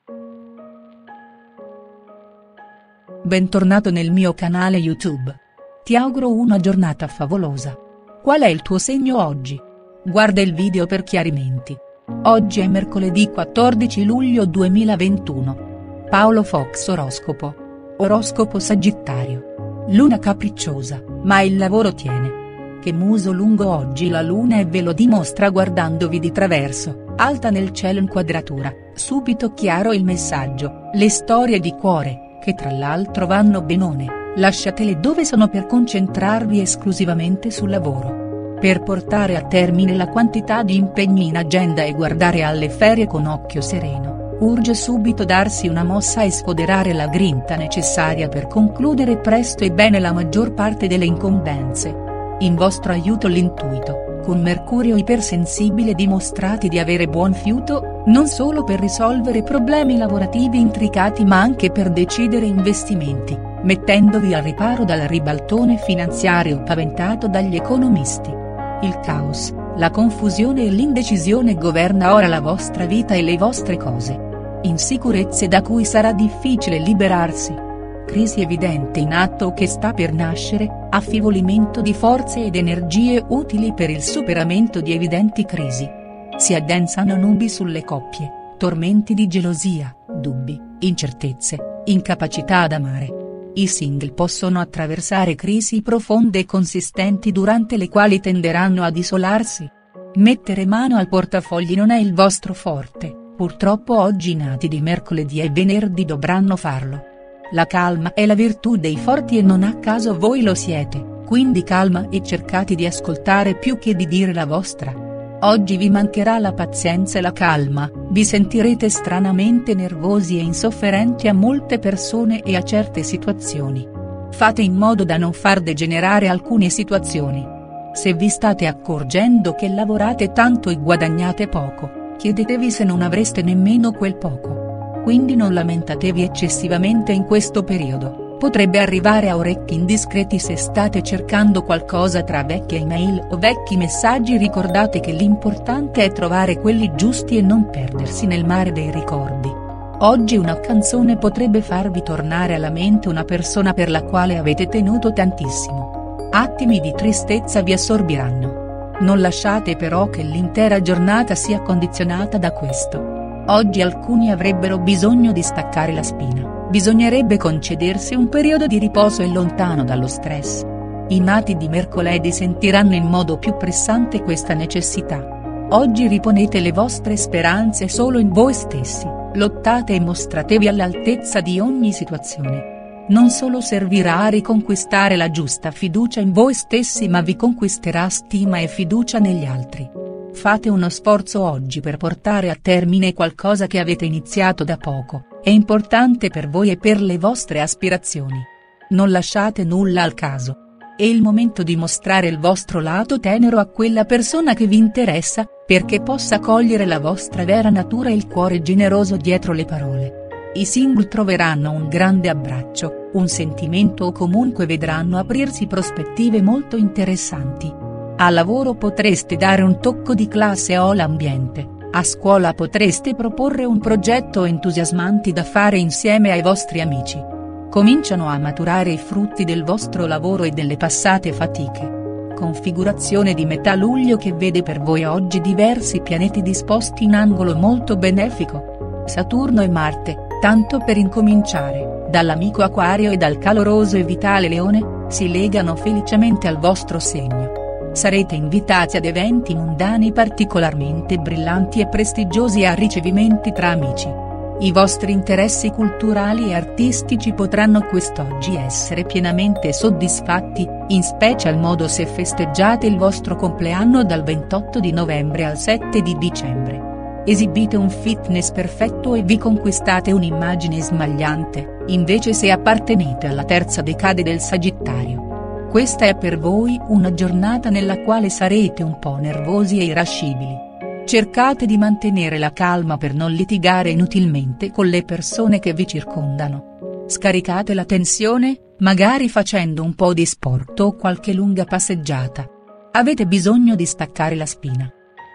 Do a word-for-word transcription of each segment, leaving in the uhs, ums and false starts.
Bentornato nel mio canale YouTube. Ti auguro una giornata favolosa. Qual è il tuo segno oggi? Guarda il video per chiarimenti. Oggi è mercoledì quattordici luglio duemilaventuno. Paolo Fox oroscopo. Oroscopo Sagittario. Luna capricciosa, ma il lavoro tiene. Che muso lungo oggi la luna e ve lo dimostra guardandovi di traverso, alta nel cielo in quadratura, subito chiaro il messaggio, le storie di cuore, che tra l'altro vanno benone, lasciatele dove sono per concentrarvi esclusivamente sul lavoro. Per portare a termine la quantità di impegni in agenda e guardare alle ferie con occhio sereno, urge subito darsi una mossa e sfoderare la grinta necessaria per concludere presto e bene la maggior parte delle incombenze. In vostro aiuto l'intuito, con Mercurio ipersensibile dimostrati di avere buon fiuto, non solo per risolvere problemi lavorativi intricati ma anche per decidere investimenti, mettendovi al riparo dal ribaltone finanziario paventato dagli economisti. Il caos, la confusione e l'indecisione governa ora la vostra vita e le vostre cose. Insicurezze da cui sarà difficile liberarsi. Crisi evidente in atto o che sta per nascere, affievolimento di forze ed energie utili per il superamento di evidenti crisi. Si addensano nubi sulle coppie, tormenti di gelosia, dubbi, incertezze, incapacità ad amare. I single possono attraversare crisi profonde e consistenti durante le quali tenderanno ad isolarsi. Mettere mano al portafogli non è il vostro forte, purtroppo oggi i nati di mercoledì e venerdì dovranno farlo. La calma è la virtù dei forti e non a caso voi lo siete, quindi calma e cercate di ascoltare più che di dire la vostra. Oggi vi mancherà la pazienza e la calma, vi sentirete stranamente nervosi e insofferenti a molte persone e a certe situazioni. Fate in modo da non far degenerare alcune situazioni. Se vi state accorgendo che lavorate tanto e guadagnate poco, chiedetevi se non avreste nemmeno quel poco. Quindi non lamentatevi eccessivamente in questo periodo, potrebbe arrivare a orecchi indiscreti se state cercando qualcosa tra vecchie email o vecchi messaggi. Ricordate che l'importante è trovare quelli giusti e non perdersi nel mare dei ricordi. Oggi una canzone potrebbe farvi tornare alla mente una persona per la quale avete tenuto tantissimo. Attimi di tristezza vi assorbiranno. Non lasciate però che l'intera giornata sia condizionata da questo. Oggi alcuni avrebbero bisogno di staccare la spina, bisognerebbe concedersi un periodo di riposo e lontano dallo stress. I nati di mercoledì sentiranno in modo più pressante questa necessità. Oggi riponete le vostre speranze solo in voi stessi, lottate e mostratevi all'altezza di ogni situazione. Non solo servirà a riconquistare la giusta fiducia in voi stessi ma vi conquisterà stima e fiducia negli altri. Fate uno sforzo oggi per portare a termine qualcosa che avete iniziato da poco, è importante per voi e per le vostre aspirazioni. Non lasciate nulla al caso. È il momento di mostrare il vostro lato tenero a quella persona che vi interessa, perché possa cogliere la vostra vera natura e il cuore generoso dietro le parole. I single troveranno un grande abbraccio, un sentimento o comunque vedranno aprirsi prospettive molto interessanti. Al lavoro potreste dare un tocco di classe all'ambiente, a scuola potreste proporre un progetto entusiasmanti da fare insieme ai vostri amici. Cominciano a maturare i frutti del vostro lavoro e delle passate fatiche. Configurazione di metà luglio che vede per voi oggi diversi pianeti disposti in angolo molto benefico. Saturno e Marte, tanto per incominciare, dall'amico Acquario e dal caloroso e vitale Leone, si legano felicemente al vostro segno. Sarete invitati ad eventi mondani particolarmente brillanti e prestigiosi e a ricevimenti tra amici. I vostri interessi culturali e artistici potranno quest'oggi essere pienamente soddisfatti, in special modo se festeggiate il vostro compleanno dal ventotto di novembre al sette di dicembre. Esibite un fitness perfetto e vi conquistate un'immagine smagliante, invece se appartenete alla terza decade del Sagittario. Questa è per voi una giornata nella quale sarete un po' nervosi e irascibili. Cercate di mantenere la calma per non litigare inutilmente con le persone che vi circondano. Scaricate la tensione, magari facendo un po' di sport o qualche lunga passeggiata. Avete bisogno di staccare la spina.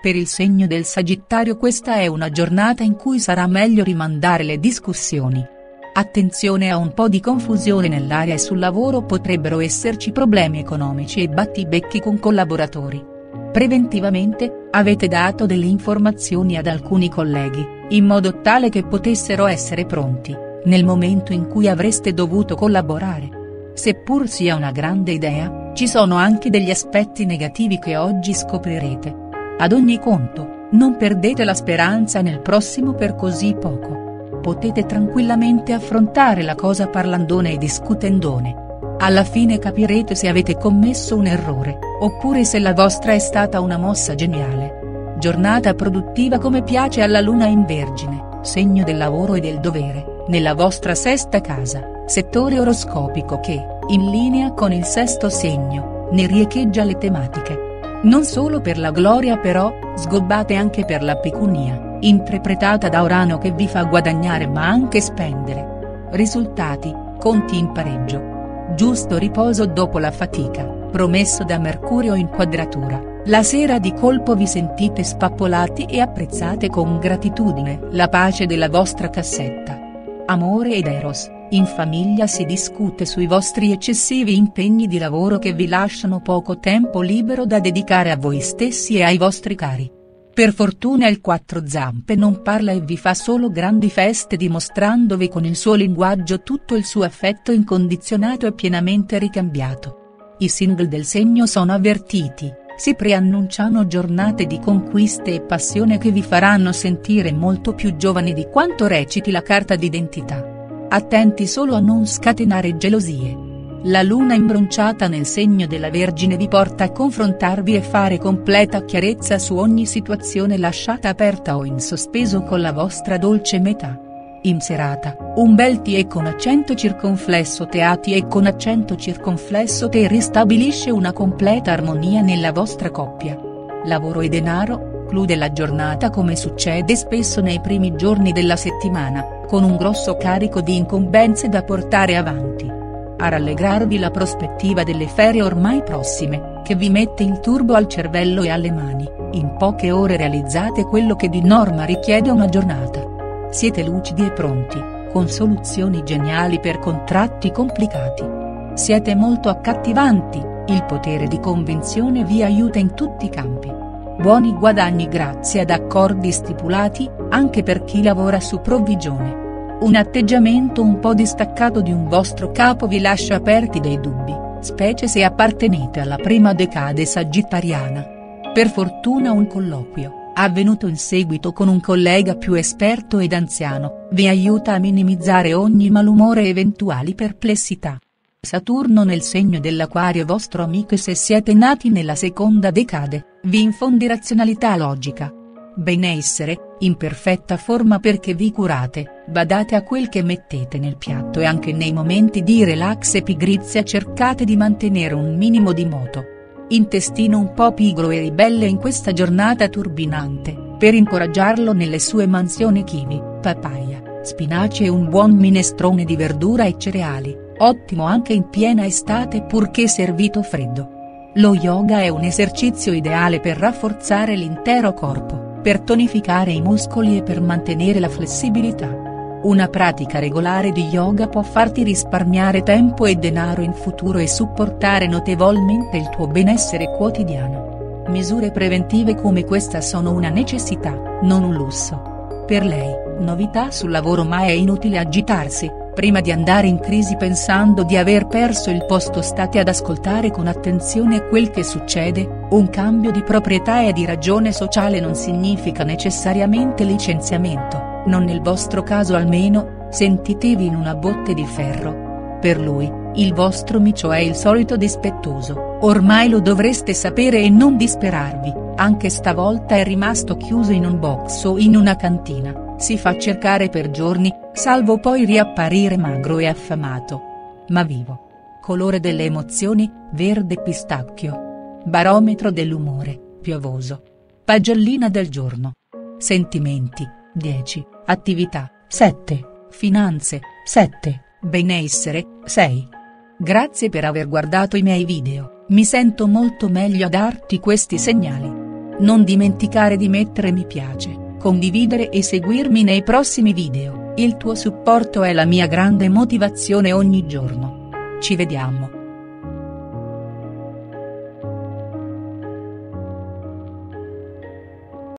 Per il segno del Sagittario questa è una giornata in cui sarà meglio rimandare le discussioni. Attenzione a un po' di confusione nell'aria e sul lavoro potrebbero esserci problemi economici e battibecchi con collaboratori. Preventivamente, avete dato delle informazioni ad alcuni colleghi, in modo tale che potessero essere pronti, nel momento in cui avreste dovuto collaborare. Seppur sia una grande idea, ci sono anche degli aspetti negativi che oggi scoprirete. Ad ogni conto, non perdete la speranza nel prossimo per così poco. Potete tranquillamente affrontare la cosa parlandone e discutendone. Alla fine capirete se avete commesso un errore, oppure se la vostra è stata una mossa geniale. Giornata produttiva come piace alla luna in Vergine, segno del lavoro e del dovere, nella vostra sesta casa, settore oroscopico che, in linea con il sesto segno, ne riecheggia le tematiche. Non solo per la gloria però, sgobbate anche per la pecunia, interpretata da Urano che vi fa guadagnare ma anche spendere. Risultati, conti in pareggio. Giusto riposo dopo la fatica, promesso da Mercurio in quadratura, la sera di colpo vi sentite spappolati e apprezzate con gratitudine la pace della vostra cassetta. Amore ed Eros. In famiglia si discute sui vostri eccessivi impegni di lavoro che vi lasciano poco tempo libero da dedicare a voi stessi e ai vostri cari. Per fortuna il quattro zampe non parla e vi fa solo grandi feste dimostrandovi con il suo linguaggio tutto il suo affetto incondizionato e pienamente ricambiato. I single del segno sono avvertiti, si preannunciano giornate di conquiste e passione che vi faranno sentire molto più giovani di quanto reciti la carta d'identità. Attenti solo a non scatenare gelosie. La luna imbronciata nel segno della Vergine vi porta a confrontarvi e fare completa chiarezza su ogni situazione lasciata aperta o in sospeso con la vostra dolce metà. In serata, un bel tie con accento circonflesso te a tie con accento circonflesso te ristabilisce una completa armonia nella vostra coppia. Lavoro e denaro. Conclude la giornata come succede spesso nei primi giorni della settimana, con un grosso carico di incombenze da portare avanti. A rallegrarvi la prospettiva delle ferie ormai prossime, che vi mette il turbo al cervello e alle mani, in poche ore realizzate quello che di norma richiede una giornata. Siete lucidi e pronti, con soluzioni geniali per contratti complicati. Siete molto accattivanti, il potere di convinzione vi aiuta in tutti i campi. Buoni guadagni grazie ad accordi stipulati, anche per chi lavora su provvigione. Un atteggiamento un po' distaccato di un vostro capo vi lascia aperti dei dubbi, specie se appartenete alla prima decade sagittariana. Per fortuna un colloquio, avvenuto in seguito con un collega più esperto ed anziano, vi aiuta a minimizzare ogni malumore e eventuali perplessità. Saturno nel segno dell'Acquario vostro amico e se siete nati nella seconda decade, vi infonde razionalità logica. Benessere, in perfetta forma perché vi curate, badate a quel che mettete nel piatto e anche nei momenti di relax e pigrizia cercate di mantenere un minimo di moto. Intestino un po' pigro e ribelle in questa giornata turbinante, per incoraggiarlo nelle sue mansioni kiwi, papaya, spinaci e un buon minestrone di verdura e cereali. Ottimo anche in piena estate purché servito freddo. Lo yoga è un esercizio ideale per rafforzare l'intero corpo, per tonificare i muscoli e per mantenere la flessibilità. Una pratica regolare di yoga può farti risparmiare tempo e denaro in futuro e supportare notevolmente il tuo benessere quotidiano. Misure preventive come questa sono una necessità, non un lusso. Per lei, novità sul lavoro ma è inutile agitarsi. Prima di andare in crisi pensando di aver perso il posto state ad ascoltare con attenzione quel che succede, un cambio di proprietà e di ragione sociale non significa necessariamente licenziamento, non nel vostro caso almeno, sentitevi in una botte di ferro. Per lui, il vostro micio è il solito dispettoso, ormai lo dovreste sapere e non disperarvi, anche stavolta è rimasto chiuso in un box o in una cantina. Si fa cercare per giorni, salvo poi riapparire magro e affamato. Ma vivo. Colore delle emozioni, verde pistacchio. Barometro dell'umore, piovoso. Pagellina del giorno. Sentimenti, dieci, attività, sette, finanze, sette, benessere, sei. Grazie per aver guardato i miei video, mi sento molto meglio a darti questi segnali. Non dimenticare di mettere mi piace, condividere e seguirmi nei prossimi video, il tuo supporto è la mia grande motivazione ogni giorno. Ci vediamo.